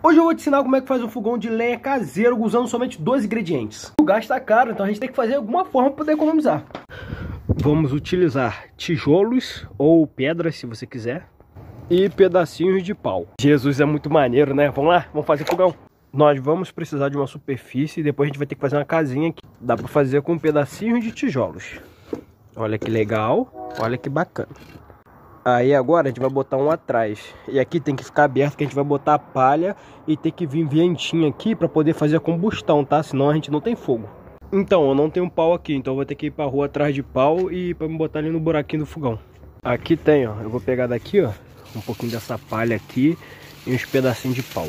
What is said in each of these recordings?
Hoje eu vou te ensinar como é que faz um fogão de lenha caseiro usando somente 2 ingredientes. O gasto tá caro, então a gente tem que fazer alguma forma para poder economizar. Vamos utilizar tijolos ou pedras, se você quiser, e pedacinhos de pau. Jesus, é muito maneiro, né? Vamos lá, vamos fazer fogão. Nós vamos precisar de uma superfície e depois a gente vai ter que fazer uma casinha aqui. Dá para fazer com pedacinhos de tijolos. Olha que legal, olha que bacana. Aí agora a gente vai botar um atrás. E aqui tem que ficar aberto, que a gente vai botar a palha e tem que vir ventinho aqui para poder fazer a combustão, tá? Senão a gente não tem fogo. Então, eu não tenho pau aqui, então eu vou ter que ir pra rua atrás de pau e para me botar ali no buraquinho do fogão. Aqui tem, ó. Eu vou pegar daqui, ó, um pouquinho dessa palha aqui e uns pedacinhos de pau.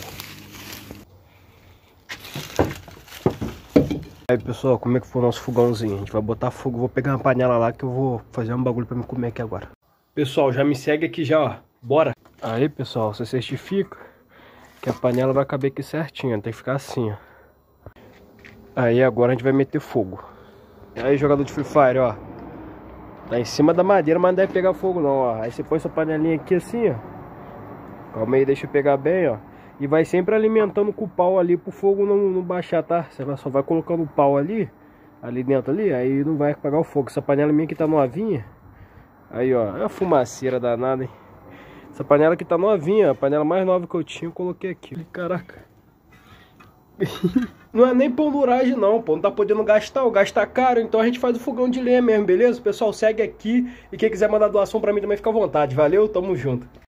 Aí, pessoal, como é que foi o nosso fogãozinho? A gente vai botar fogo, vou pegar uma panela lá que eu vou fazer um bagulho para me comer aqui agora. Pessoal, já me segue aqui já, ó. Bora! Aí, pessoal, você certifica que a panela vai caber aqui certinho, tem que ficar assim, ó. Aí agora a gente vai meter fogo. Aí, jogador de Free Fire, ó. Tá em cima da madeira, mas não deve pegar fogo não, ó. Aí você põe sua panelinha aqui assim, ó. Calma aí, deixa eu pegar bem, ó. E vai sempre alimentando com o pau ali pro fogo não baixar, tá? Você só vai colocando o pau ali dentro ali, aí não vai apagar o fogo. Essa panela minha que tá novinha. Aí, ó, é uma fumaceira danada, hein? Essa panela aqui tá novinha, a panela mais nova que eu tinha, eu coloquei aqui. Caraca. Não é nem penduragem não, pô. Não tá podendo gastar, o gasto tá caro, então a gente faz o fogão de lenha mesmo, beleza? Pessoal, segue aqui e quem quiser mandar doação pra mim também fica à vontade. Valeu, tamo junto.